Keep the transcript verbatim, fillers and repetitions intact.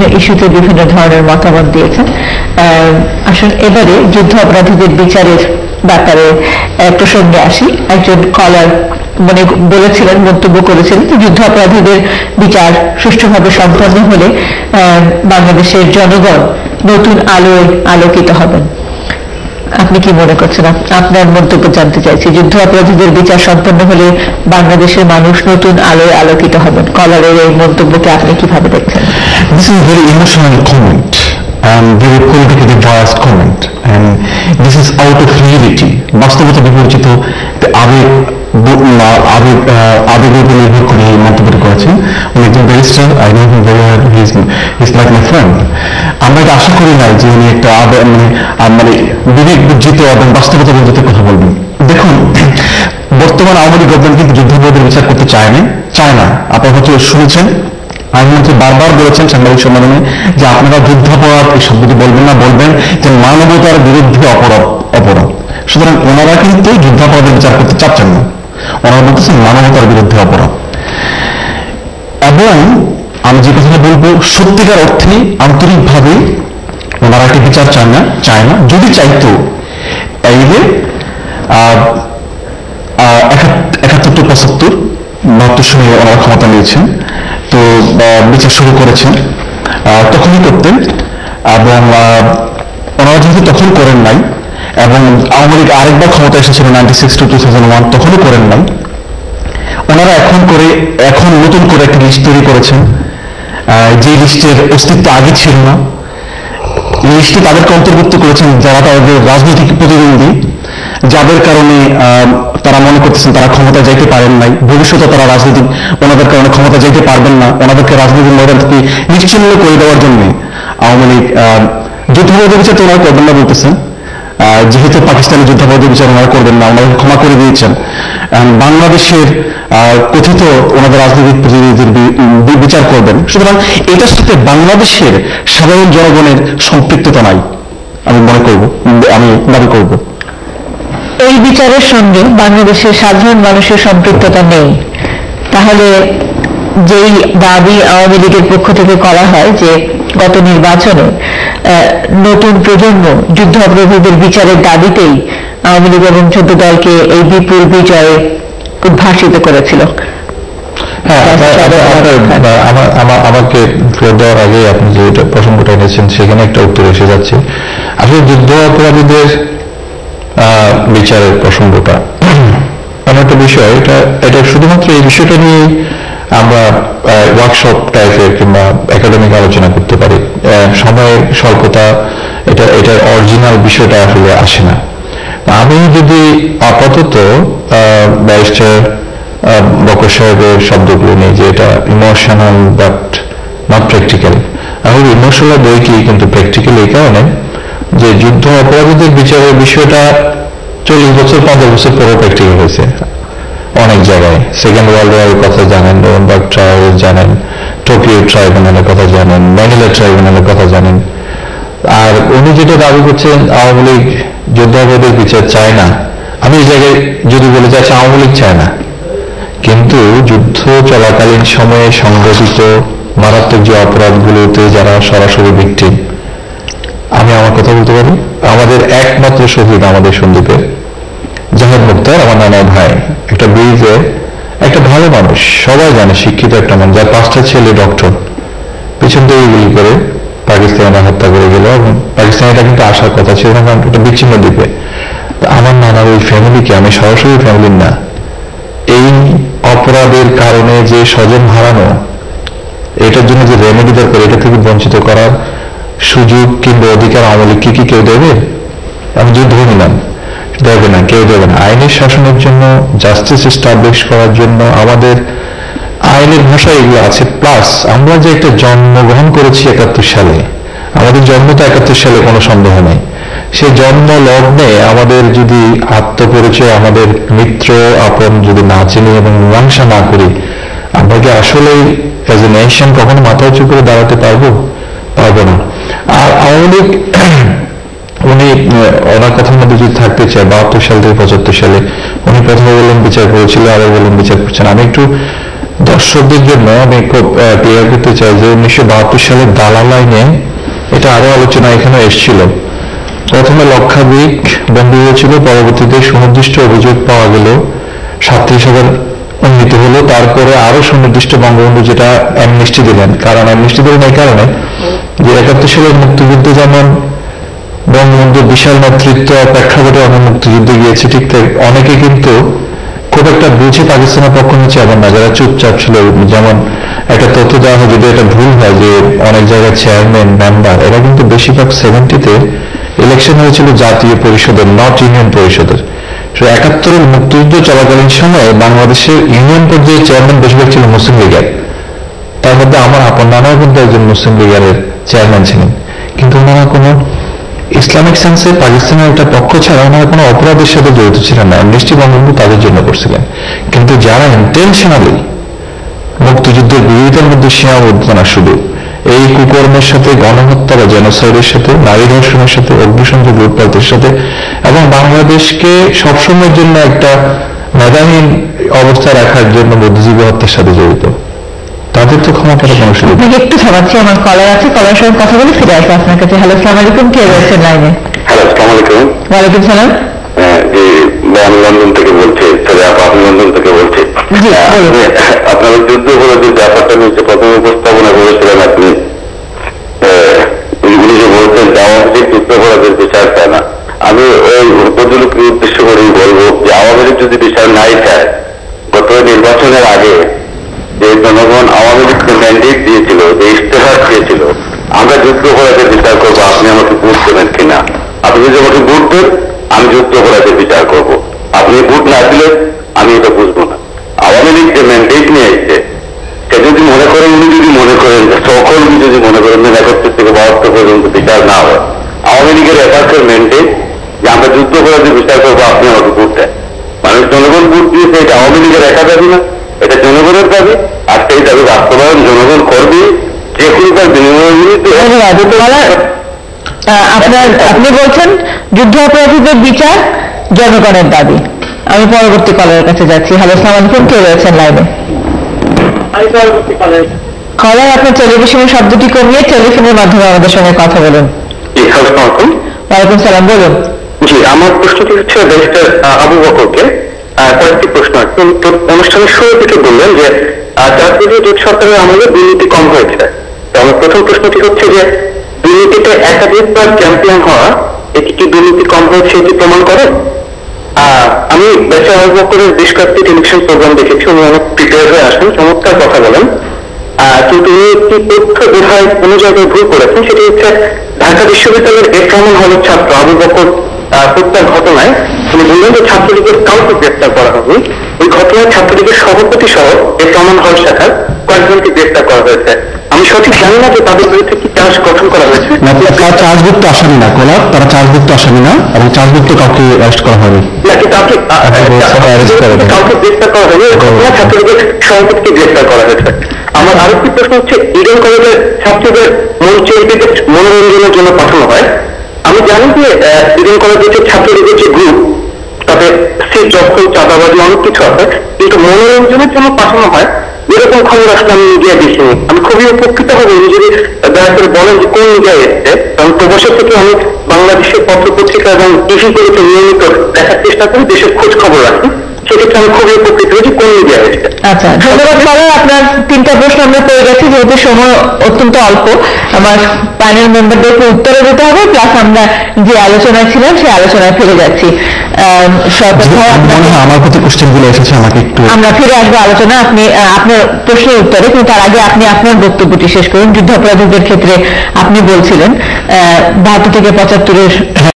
ইস্যুতে বিভিন্ন ধরনের মতামত দিয়েছেন। আসলে এবারে যুদ্ধ অপরাধীদের বিচারের ব্যাপারে প্রসঙ্গে আসি। একজন কলার মানে বলেছিলেন, মন্তব্য করেছিলেন যুদ্ধ অপরাধীদের বিচার সুষ্ঠুভাবে সম্পন্ন হলে বাংলাদেশের জনগণ নতুন আলোয় আলোকিত হবেন। আপনি কি মনে করছেন? আপনার মন্তব্য জানতে চাইছি। যুদ্ধ অপরাধীদের বিচার সম্পন্ন হলে বাংলাদেশের মানুষ নতুন আলোয় আলোকিত হবেন। কলারের এই মন্তব্যকে আপনি কিভাবে দেখছেন? This is a very emotional comment and very politically biased comment, and this is out of reality. বাস্তবতা বিপরীত আবেগ আবেগ আবেগের উপর নির্ভর করে এই মন্তব্যটা করেছেন। উনি একজন barrister, I know him very well, he is like my friend. আমরা এটা আশা করি না যে উনি একটা মানে মানে বিবেক বুঝিত এবং বাস্তবতা বুঝিত কথা বলবেন। দেখুন, বর্তমান আওয়ামী লীগ গভর্নমেন্ট কিন্তু যুদ্ধাপরাধীদের বিচার করতে চায় না চায় না আপনারা হয়তো শুনেছেন, আইনমন্ত্রী বারবার বলেছেন সাংবাদিক সম্মেলনে যে আপনারা যুদ্ধাপরাধ এই শব্দটি বলবেন না, বলবেন যে মানবতার বিরুদ্ধে অপরাধ অপরাধ সুতরাং ওনারা কিন্তু যুদ্ধাপরাধের বিচার করতে চাচ্ছেন না, ওনারা বলতেছেন মানবতার বিরুদ্ধে অপরাধ। এবং আমি যে কথাটা বলবো, সত্যিকার অর্থে আন্তরিকভাবে ওনারা একটা বিচার চায় না চায় না যদি চাইতো এই যে একাত্তর টু পঁচাত্তর বাহাত্তর সময় ওনারা ক্ষমতা নিয়েছেন, তো বিচার শুরু করেছেন, তখনই করতেন। এবং ওনারা যেহেতু তখন করেন নাই এবং আওয়ামী লীগ আরেকবার ক্ষমতা এসেছিল ninety six to two thousand one তখনও করেন নাই, ওনারা এখন করে এখন নতুন করে একটা লিস্ট তৈরি করেছেন, যে লিস্টের অস্তিত্ব আগে ছিল না। এই লিস্টে তাদেরকে অন্তর্ভুক্ত করেছেন যারা তাদের রাজনৈতিক প্রতিদ্বন্দ্বী, যাদের কারণে তারা মনে করতেছেন তারা ক্ষমতা যাইতে পারেন নাই, ভবিষ্যতে তারা রাজনৈতিক ওনাদের কারণে ক্ষমতা যাইতে পারবেন না, ওনাদেরকে রাজনৈতিক ময়দান থেকে নিশ্চিহ্ন করে দেওয়ার জন্য আওয়ামী লীগ যুদ্ধাপরাধের বিচার তো ওনারা করবেন না বলতেছেন, যেহেতু পাকিস্তানের যুদ্ধাপরাধের বিচার ওনারা করবেন না, ওনারা ক্ষমা করে দিয়েছেন। বাংলাদেশের কথিত ওনাদের রাজনৈতিক প্রতিনিধিদের বিচার করবেন। সুতরাং এটার সাথে বাংলাদেশের সাধারণ জনগণের সম্পৃক্ততা নাই আমি মনে করব, আমি দাবি করব। এই বিচারের সঙ্গে বাংলাদেশের সাধারণ মানুষের সম্পৃক্ততা নেই, তাহলে যেই দাবি আওয়ামী লীগের পক্ষ থেকে করা হয় যে গত নির্বাচনে নতুন প্রজন্ম যুদ্ধ অপরাধীদের বিচারের দাবিতেই আওয়ামী লীগ এবং চোদ্দ দলকে এই বিপুল বিজয়ে উদ্ভাসিত করেছিল। আমাকে ফেরত দেওয়ার আগে আপনি যে প্রসঙ্গটা এনেছেন সেখানে একটা উত্তর এসে যাচ্ছে। আসলে যুদ্ধ অপরাধীদের বিচারের প্রসঙ্গটা এমন একটা বিষয়, এটা এটা শুধুমাত্র এই বিষয়টা নিয়ে আমরা ওয়ার্কশপ টাইপের কিংবা একাডেমিক আলোচনা করতে পারি। সময়ের স্বল্পতা এটা এটার অরিজিনাল বিষয়টা আসলে আসে না। আমি যদি আপাতত ব্যারিস্টার বকর সাহেবের শব্দগুলো নিই যে এটা ইমোশনাল বাট নট প্র্যাকটিক্যাল, আমি ইমোশনাল বই কি কিন্তু প্র্যাকটিক্যাল এই কারণে যে যুদ্ধ অপরাধীদের বিচারের বিষয়টা চল্লিশ বছর পঞ্চাশ বছর পরেও প্র্যাকটিক্যাল হয়েছে অনেক জায়গায়। সেকেন্ড ওয়ার্ল্ড ওয়ারের কথা জানেন, নোরেনবার্গ ট্রায়াল জানেন, টোকিও ট্রাইব্যুনালের কথা জানেন, ম্যানিলা ট্রাইব্যুনালের কথা জানেন। আর উনি যেটা দাবি করছেন আওয়ামী লীগ যুদ্ধ অপরাধীদের বিচার চায় না, আমি এই জায়গায় যদি বলে যাচ্ছি আওয়ামী লীগ চায় না, কিন্তু যুদ্ধ চলাকালীন সময়ে সংঘটিত মারাত্মক যে অপরাধগুলোতে যারা সরাসরি ভিকটিম, আমি আমার কথা বলতে পারি, আমাদের একমাত্র শহীদ আমাদের সন্দীপের জাহেদ মুক্তার, আমার নানা ভাই, একটা ব্রিজে একটা ভালো মানুষ, সবাই জানে শিক্ষিত একটা মানুষ, যার পাঁচটা ছেলে ডক্টর, পিছন থেকে গুলি করে পাকিস্তানিরা হত্যা করে গেল। এবং পাকিস্তানিটা কিন্তু আসার কথা ছিল না, কারণ এটা বিচ্ছিন্ন দ্বীপে। আমার নানার ওই ফ্যামিলিকে, আমি সরাসরি ফ্যামিলির না, এই অপরাধের কারণে যে স্বজন হারানো, এটার জন্য যে রেমেডি দরকার, এটা থেকে বঞ্চিত করার সুযোগ কিংবা অধিকার আওয়ামী লীগ কি কেউ দেবে? আমি যদি ধরে নিলাম দেবে না, কেউ দেবে না। আইনের শাসনের জন্য, জাস্টিস এস্টাবলিশ করার জন্য আমাদের আইনের ভাষায় এগুলো আছে। প্লাস আমরা যে একটা জন্মগ্রহণ করেছি একাত্তর সালে, আমাদের জন্ম তো একাত্তর সালে, কোনো সন্দেহ নেই। সে জন্ম লগ্নে আমাদের যদি আত্মপরিচয়, আমাদের মিত্র আপন যদি না চিনি এবং মীমাংসা না করি, আমরা কি আসলে এজ এ নেশন কখনো মাথা উঁচু করে দাঁড়াতে পারবো? পারবো না। আর আওয়ামী লীগ উনি ওনার কথার মধ্যে যদি থাকতে চায়, বাহাত্তর সাল থেকে পঁচাত্তর সালে উনি প্রথমে বললেন বিচার করেছিল, আবার বললেন বিচার করছেন। আমি একটু দর্শকদের জন্য আমি খুব ক্লিয়ার করতে চাই যে উনিশশো বাহাত্তর সালের দালাল আইনে এটা আরো আলোচনা এখানে এসেছিল। প্রথমে লক্ষাধিক বন্দী হয়েছিল, পরবর্তীতে সুনির্দিষ্ট অভিযোগ পাওয়া গেল সাতত্রিশ হাজার উন্নীত হলো, তারপরে আরো সুনির্দিষ্ট বঙ্গবন্ধু যেটা অ্যামনেস্টি দিলেন। কারণ অ্যামনেস্টি দিলেন এই কারণে যে একাত্তর সালের মুক্তিযুদ্ধে যেমন বঙ্গবন্ধুর বিশাল নেতৃত্ব প্রেক্ষাপটে অনেক মুক্তিযুদ্ধে গিয়েছে, ঠিক তাই অনেকে কিন্তু খুব একটা বুঝে পাকিস্তানের পক্ষ নিচ্ছে এমন না, যারা চুপচাপ ছিল। যেমন একটা তথ্য দেওয়া হয়, যদি এটা ভুল হয়, যে অনেক জায়গায় চেয়ারম্যান মেম্বার এরা কিন্তু বেশিরভাগ সেভেন্টিতে ইলেকশন হয়েছিল জাতীয় পরিষদের, নট ইউনিয়ন পরিষদের। একাত্তরের মুক্তিযুদ্ধ চলাকালীন সময়ে বাংলাদেশের ইউনিয়ন পর্যায়ে চেয়ারম্যান বেশিরভাগ ছিল মুসলিম লীগের। তার মধ্যে আমার আপন নানাও কিন্তু একজন মুসলিম লীগের চেয়ারম্যান ছিলেন, কিন্তু ওনারা কোনো ইসলামিক সেন্সে পাকিস্তানের একটা পক্ষ ছাড়া ওনারা কোনো অপরাধের সাথে জড়িত ছিলেন না। অ্যামনেস্টি বঙ্গবন্ধু তাদের জন্য করছিলেন। কিন্তু যারা ইন্টেনশনালি মুক্তিযুদ্ধের বিরোধিতার মধ্যে সীমাবদ্ধ না, শুধু এই কুকর্মের সাথে, গণহত্যা বা জেনোসাইডের সাথে, নারী ধর্ষণের সাথে, অগ্নিসংযোগ লুটপাটের সাথে এবং বাংলাদেশকে সবসময়ের জন্য একটা মেধাহীন অবস্থা রাখার জন্য বুদ্ধিজীবী হত্যার সাথে জড়িত, তাদের তো ক্ষমা করার কোনো সুযোগ নেই। একটু থামাচ্ছি, আমার কলার আছে, কলার সঙ্গে কথা বলে ফিরে আসবো আপনার কাছে। হ্যালো, আসসালামু আলাইকুম, কে রয়েছেন লাইনে? হ্যালো, আসসালামু আলাইকুম। ওয়ালাইকুম সালাম। জি, আমি লন্ডন থেকে বলছি। সরি আপা, আমি লন্ডন থেকে বলছি। আপনার যুদ্ধ করে যে ব্যাপারটা নিয়ে প্রথম উপস্থাপনা করেছিলেন আপনি, উনি যে বলছেন যে আওয়ামী লীগ যুদ্ধাপরাধের বিচার চায় না, আমি ওই উপযুক্ত উদ্দেশ্য করেই বলবো যে আওয়ামী লীগ যদি বিচার নাই চায়, গত নির্বাচনের আগে যে জনগণ আওয়ামী লীগকে ম্যান্ডেট দিয়েছিল, যে ইশতেহার দিয়েছিল, আমরা যুদ্ধাপরাধের বিচার করবো, আপনি আমাকে ভোট দেবেন কিনা, আপনি যদি আমাকে ভোট দেন আমি যুদ্ধাপরাধের বিচার করব, আপনি ভোট না দিলে আমি এটা বুঝবো না। আওয়ামী লীগ যে ম্যান্ডেট নিয়ে এসছে, সে যদি মনে করেন, উনি যদি মনে করেন, সকল যদি মনে করেন যে একাত্তর থেকে বাহাত্তর পর্যন্ত বিচার না হয়, আওয়ামী লীগের একাত্তর ম্যান্ডেট যে আমরা যুদ্ধাপরাধের বিচার করবো, আপনি আমাকে ভোট দেন। মানুষ জনগণ ভোট দিয়েছে, এটা আওয়ামী লীগের একা দাবি না, এটা জনগণের দাবি, আর সেই দাবি বাস্তবায়ন জনগণ করবে। যে কোনো তার বিনিময় আপনার আপনি বলছেন যুদ্ধ অপরাধীদের বিচার জনগণের দাবি। আমি পরবর্তী কলারের কাছে যাচ্ছি। হ্যালো, আসসালামু আলাইকুম, কে রয়েছেন লাইনে? কলার, আপনার টেলিভিশনের শব্দটি কমিয়ে টেলিফোনের মাধ্যমে আমাদের সঙ্গে কথা বলুন। ওয়ালাইকুম সালাম, বলুন। জি, আমার প্রশ্নটি হচ্ছে ব্যারিস্টার আবু বকরকে কয়েকটি প্রশ্ন। অনুষ্ঠানের শুরু থেকে বললেন যে জাতীয় জোট সরকারের আমলে দুর্নীতি কম হয়েছে। আমার প্রথম প্রশ্নটি হচ্ছে যে দুর্নীতিতে একাধিকবার চ্যাম্পিয়ন হওয়া, এটি কি দুর্নীতি কম হয়েছে এটি প্রমাণ করে? আমি ব্যারিস্টার আবু বকরের বেশ কয়েকটি টেলিভিশন প্রোগ্রাম দেখেছি, উনি অনেক প্রিপেয়ার হয়ে আসেন, চমৎকার কথা বলেন, কিন্তু উনি একটি তথ্য বোধহয় কোনো জায়গায় ভুল করেছেন। সেটি হচ্ছে ঢাকা বিশ্ববিদ্যালয়ের এফ রহমান হলের ছাত্র আবু বকর হত্যার ঘটনায় উনি বললেন যে ছাত্রলীগের কাউকে গ্রেপ্তার করা হয়নি। ওই ঘটনায় ছাত্রলীগের সভাপতি সহ এফ রহমান হল শাখার কয়েকজনকে গ্রেপ্তার করা হয়েছে। আমি সঠিক জানি না যে তাদের বিরুদ্ধে কি চার্জ গঠন করা হয়েছে। তারা চার্জভুক্ত আসামি না, কোলার তারা চার্জভুক্ত আসামি না, এবং চার্জভুক্ত কাউকে অ্যারেস্ট করা হয়নি। নাকি কাউকে কাউকে গ্রেপ্তার করা হয়নি, ঘটনা ছাত্রলীগের সভাপতিকে গ্রেপ্তার করা হয়েছে। আমার আরেকটি প্রশ্ন হচ্ছে, ইডেন কলেজের ছাত্রীদের মঞ্চশিল্পীদের মনোরঞ্জনের জন্য পাঠানো হয়। আমি জানি যে ইডেন কলেজের যে ছাত্রলীগের যে গ্রুপ, তাদের সে যখন চাঁদাবাজি অনেক কিছু আছে, কিন্তু মনোরঞ্জনের জন্য পাঠানো হয়, এরকম খবর আসলে আমি মিডিয়া দেখিনি। আমি খুবই উপকৃত হব উনি যদি দয়া করে বলেন যে কোন মিডিয়ায় এসছে, কারণ প্রবাসের থেকে আমি বাংলাদেশের পত্র পত্রিকা এবং টিভি গুলোতে নিয়মিত দেখার চেষ্টা করি, দেশের খোঁজ খবর রাখি, সেক্ষেত্রে আমি খুবই উপকৃত হয়েছি কোন মিডিয়া এসছে। আচ্ছা, ধন্যবাদ কলার। আপনার তিনটা প্রশ্ন আমরা পেয়ে গেছি, যেহেতু সময় অত্যন্ত অল্প, আমার প্যানেল মেম্বারদেরকে উত্তরে দিতে হবে, প্লাস আমরা যে আলোচনায় ছিলাম সেই আলোচনায় ফিরে যাচ্ছি। আমার প্রতি কোশ্চেন গুলো এসেছে, আমাকে একটু আমরা ফিরে আসবো আলোচনা আপনি আপনার প্রশ্নের উত্তরে, কিন্তু তার আগে আপনি আপনার বক্তব্যটি শেষ করুন। যুদ্ধাপরাধীদের ক্ষেত্রে আপনি বলছিলেন বাহাত্তর থেকে পঁচাত্তরের